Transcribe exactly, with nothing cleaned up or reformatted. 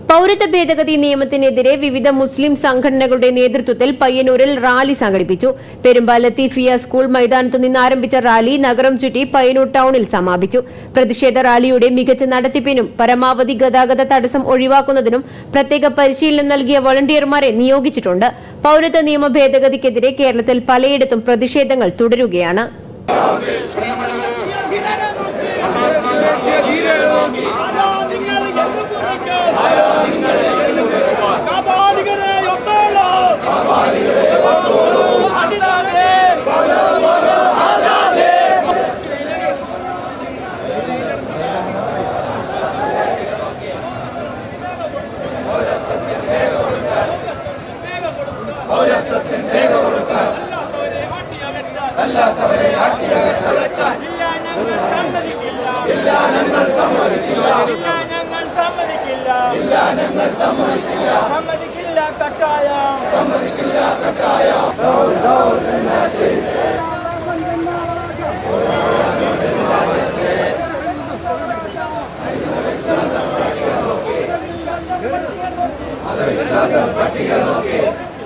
പൗരത്വ ഭേദഗതി നിയമത്തിനെതിരെ വിവിധ മുസ്ലിം സംഘടനകളുടെ നേതൃത്വത്തിൽ പയ്യന്നൂരിൽ റാലി സംഘടിപ്പിച്ചു. പെരുമ്പ ലത്തീഫിയ സ്കൂൾ മൈതാനത്തു നിന്ന് ആരംഭിച്ച റാലി നഗരം ചുറ്റി പയ്യന്നൂർ ടൌണിൽ സമാപിച്ചു. പ്രതിഷേധ റാലിയുടെ മികച്ച നടത്തിപ്പിനും പരമാവധി ഗതാഗത തടസ്സം ഒഴിവാക്കുന്നതിനും പ്രത്യേക പരിശീലനം നൽകിയ വോളണ്ടിയർമാരെ നിയോഗിച്ചിട്ടുണ്ട്. പൗരത്വ നിയമ ഭേദഗതിക്കെതിരെ കേരളത്തിൽ പലയിടത്തും പ്രതിഷേധങ്ങൾ തുടരുകയാണ്. പട്ടിക നോക്കി